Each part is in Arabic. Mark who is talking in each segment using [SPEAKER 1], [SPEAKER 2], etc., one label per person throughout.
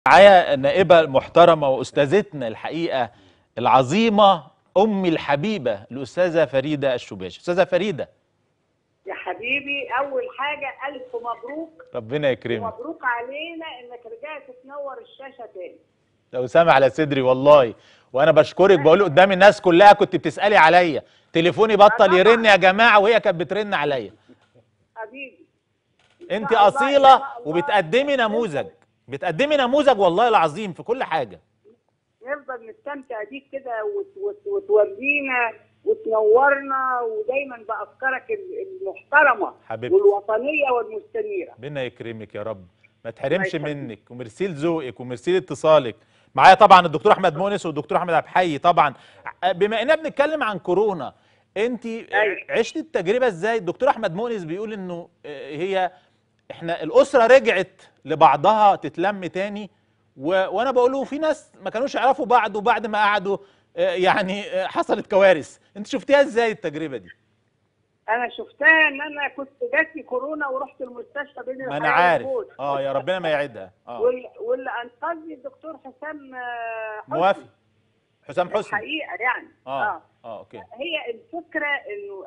[SPEAKER 1] معايا نائبة المحترمة وأستاذتنا الحقيقة العظيمة أمي الحبيبة الأستاذة فريدة الشباشي. أستاذة فريدة
[SPEAKER 2] يا حبيبي، أول حاجة ألف مبروك.
[SPEAKER 1] ربنا يكرمك
[SPEAKER 2] ومبروك علينا إنك رجعت تنور الشاشة تاني.
[SPEAKER 1] لو سامع على صدري والله، وأنا بشكرك. بقول قدام الناس كلها كنت بتسألي عليا، تليفوني بطل يرن يا جماعة وهي كانت بترن عليا.
[SPEAKER 2] حبيبي
[SPEAKER 1] أنت أصيلة وبتقدمي نموذج، بتقدمي نموذج والله العظيم في كل حاجة.
[SPEAKER 2] نفضل نستمتع بيك كده وتورينا وتنورنا، ودايما بأفكارك المحترمة
[SPEAKER 1] حبيبتي
[SPEAKER 2] والوطنية والمستنيرة.
[SPEAKER 1] ربنا يكرمك يا رب، ما تحرمش منك، وميرسي لذوقك وميرسي لاتصالك. معايا طبعا الدكتور احمد مؤنس والدكتور احمد عبد الحي. طبعا بما اننا بنتكلم عن كورونا، انت عشتي التجربه ازاي؟ الدكتور احمد مؤنس بيقول انه احنا الاسره رجعت لبعضها تتلم تاني، وانا بقول له في ناس ما كانوش يعرفوا بعض، وبعد ما قعدوا يعني حصلت كوارث. انت شفتيها ازاي التجربه دي؟
[SPEAKER 2] أنا شفتها إن أنا كنت جاتلي كورونا ورحت المستشفى بين
[SPEAKER 1] ما أنا عارف. يا ربنا ما يعيدها.
[SPEAKER 2] واللي أنقذني الدكتور حسام
[SPEAKER 1] موافق، حسام حسني
[SPEAKER 2] الحقيقة يعني.
[SPEAKER 1] اوكي.
[SPEAKER 2] هي الفكرة إنه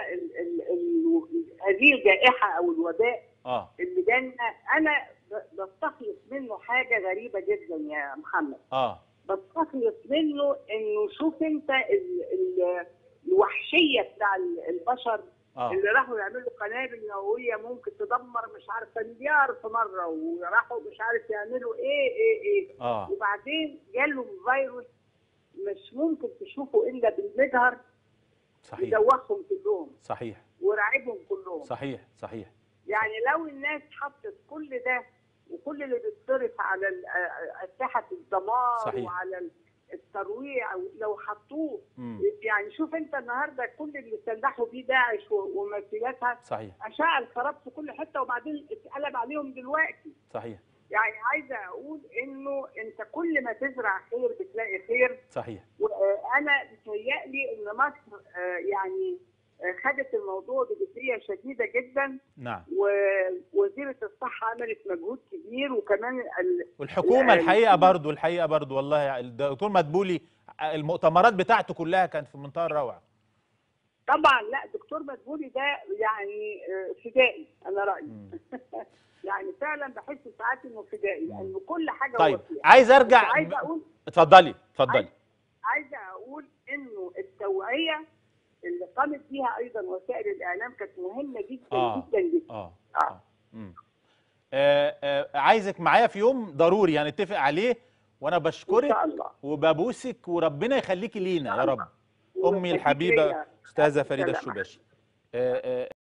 [SPEAKER 2] هذه الجائحة أو الوباء اللي جانا، أنا بستخلص منه حاجة غريبة جدا يا محمد. بستخلص منه إنه شوف أنت الوحشية بتاع البشر اللي راحوا يعملوا قنابل نووية ممكن تدمر مش عارفة مليار في مرة، وراحوا مش عارف يعملوا إيه وبعدين جالهم فيروس مش ممكن تشوفه إلا بالمجهر.
[SPEAKER 1] صحيح.
[SPEAKER 2] يدوخهم كلهم.
[SPEAKER 1] صحيح.
[SPEAKER 2] ورعبهم كلهم.
[SPEAKER 1] صحيح.
[SPEAKER 2] يعني لو الناس حطت كل ده وكل اللي بيتصرف على أسلحة الدمار
[SPEAKER 1] صحيح.
[SPEAKER 2] وعلى الترويع لو حطوه، يعني شوف انت النهارده كل اللي سلحوا بيه داعش ومسيراتها.
[SPEAKER 1] صحيح.
[SPEAKER 2] اشاع الخراب في كل حته، وبعدين اتقلب عليهم دلوقتي.
[SPEAKER 1] صحيح.
[SPEAKER 2] يعني عايزه اقول انه انت كل ما تزرع خير بتلاقي خير.
[SPEAKER 1] صحيح.
[SPEAKER 2] وانا بيتهيألي ان مصر يعني خدت الموضوع بجديه شديده جدا.
[SPEAKER 1] نعم.
[SPEAKER 2] ووزيره الصحه عملت مجهود كبير، وكمان
[SPEAKER 1] والحكومه الحقيقه برضو والله الدكتور مدبولي المؤتمرات بتاعته كلها كانت في منتهى الروعه.
[SPEAKER 2] طبعا. لا، دكتور مدبولي ده يعني فدائي، انا رايي. يعني فعلا بحس ساعات انه فدائي، لانه كل حاجه.
[SPEAKER 1] طيب عايز ارجع،
[SPEAKER 2] عايزه اقول
[SPEAKER 1] اتفضلي.
[SPEAKER 2] عايزه اقول انه التوعيه اللي قامت بيها ايضا وسائل الاعلام كانت مهمه جدا جدا.
[SPEAKER 1] عايزك معايا في يوم ضروري هنتفق عليه، وانا بشكرك
[SPEAKER 2] ان شاء الله
[SPEAKER 1] وببوسك، وربنا يخليكي لينا يا رب. امي الحبيبه استاذه فريده الشباشي.